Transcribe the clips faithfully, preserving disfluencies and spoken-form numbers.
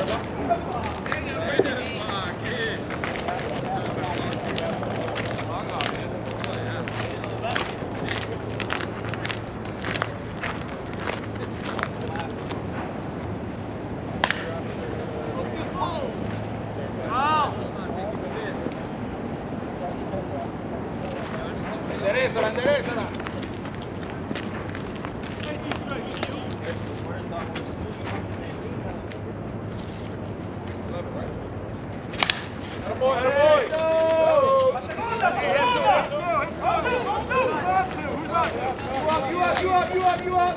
Enderezala, enderezala. Attaboy, attaboy. You up, you up, you up, you up.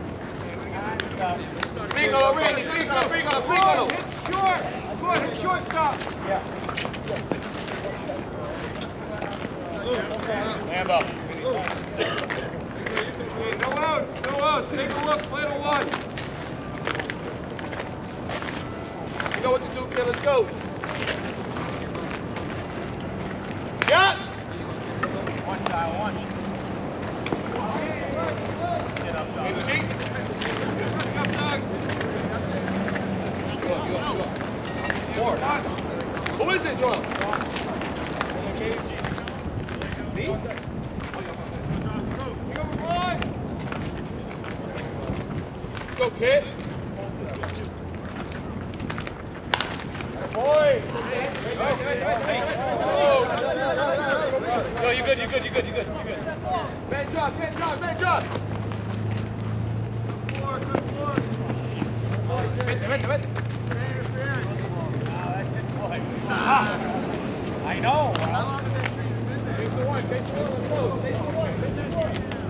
Piccolo, Randy, piccolo, piccolo, piccolo. Short, good, hit shortstop. Yeah. Hand up. No outs, no outs. Take a look, play to one. You know what to do, kid. Let's go. Got. One side, one. Get up, Doug. Up, Doug. You up, you up, you up. Four. Who is it, Joel? Me? Go, kid. Boy. No, you good, you good, you good, you good, you good. Bad job, bad job, bad job. Vete, vete, vete. Ah, I know. Chase the one, chase the one, let's go. Chase the one, chase the one.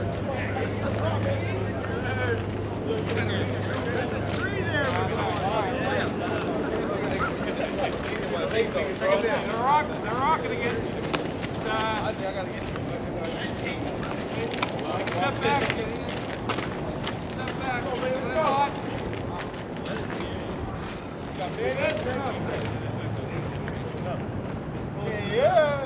They're rocking, they're rocking again. Just, uh, step back. Step back. Yeah.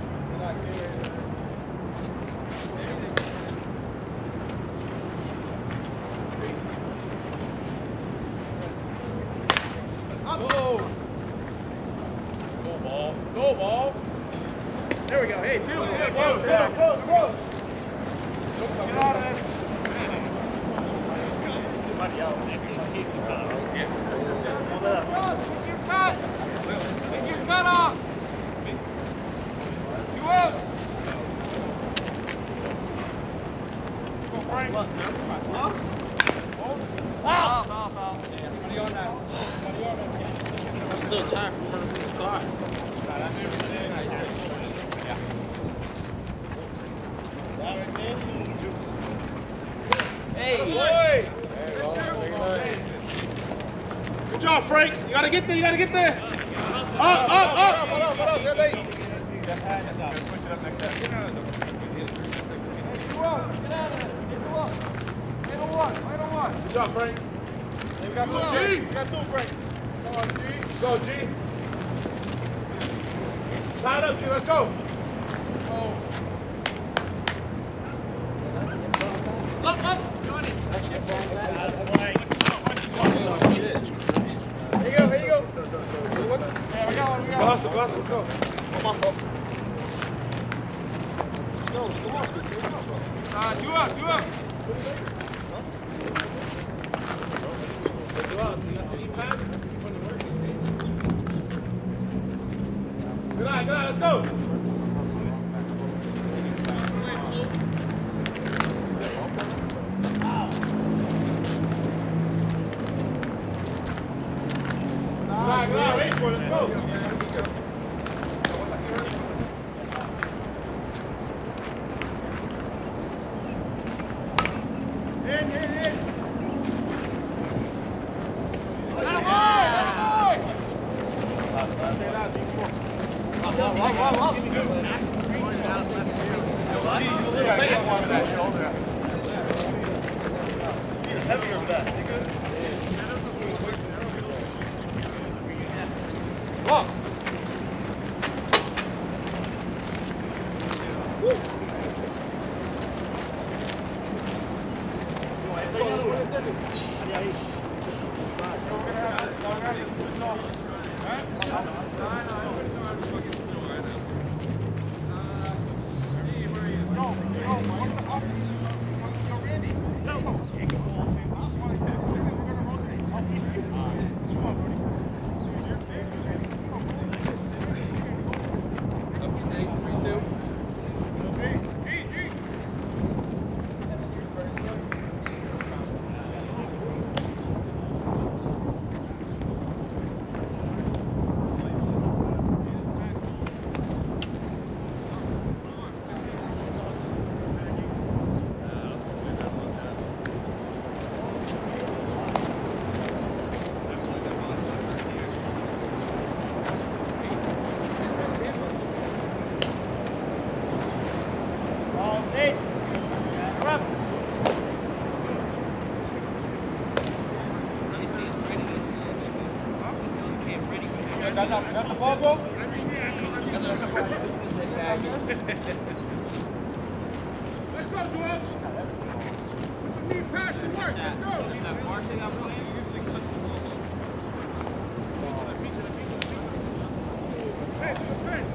Go. Go ball. Go ball. There we go. Hey, two. Close, Get close, close, close. out of this. Keep your cut. Keep your cut off. Two out. Go, Frank. Foul, foul, foul. Somebody on that. Somebody on that. Still time for one to the side. Hey! Boy. Good job, Frank. You gotta get there, you gotta get there. Up, up, up! Good job, Frank. We got two, G. We got two, Frank. Come on, G. Go, G. Line up, G. Let's go. Up, up. Here you go, here you go. There we go, we go. Go hustle, go hustle, let's go. Come on, folks. Let's go, let's go. Uh, two up, two up. Good night, good night, let's go. Good night, good night, wait for it, let's go. In, in, in. Heavier than that. You good? Walk. Woo. Got the, got the ball, bro? Let's go, Joel. We need pass to work. Let's go. Hey, hey.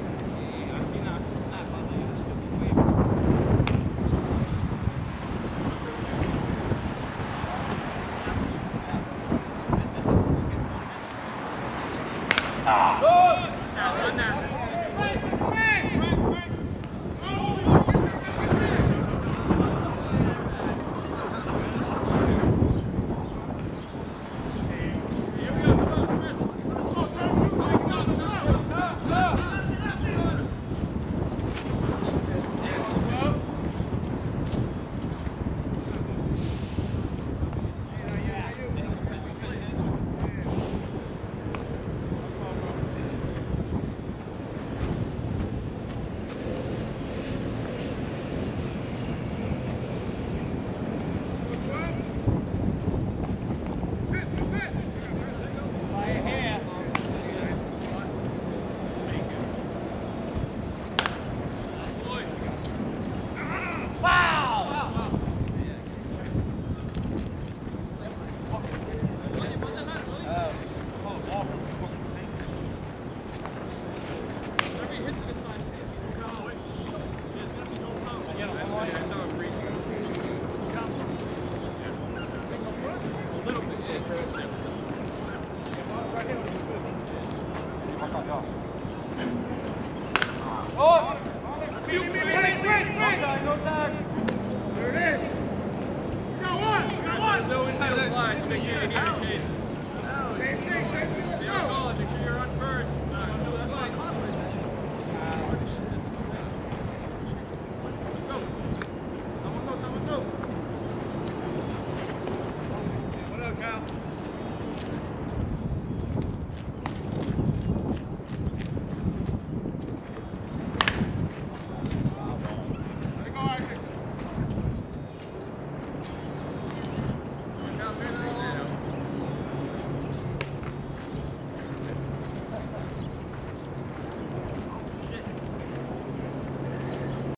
Same thing, same thing.